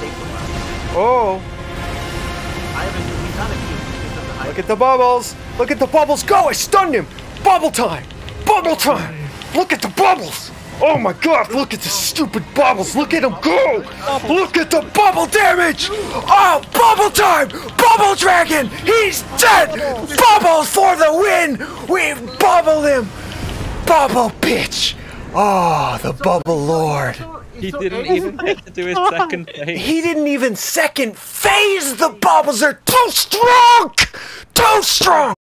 Oh. Look at the bubbles. Look at the bubbles go. I stunned him. Bubble time. Bubble time. Look at the bubbles. Oh my god, look at the stupid bubbles. Look at them go. Look at the bubble damage. Oh, bubble time. Bubble dragon. He's dead. Bubbles for the win. We bubbled him. Bubble bitch. Oh, the bubble lord. He didn't even get to do his second phase. He didn't even second phase. The bubbles are too strong. Too strong.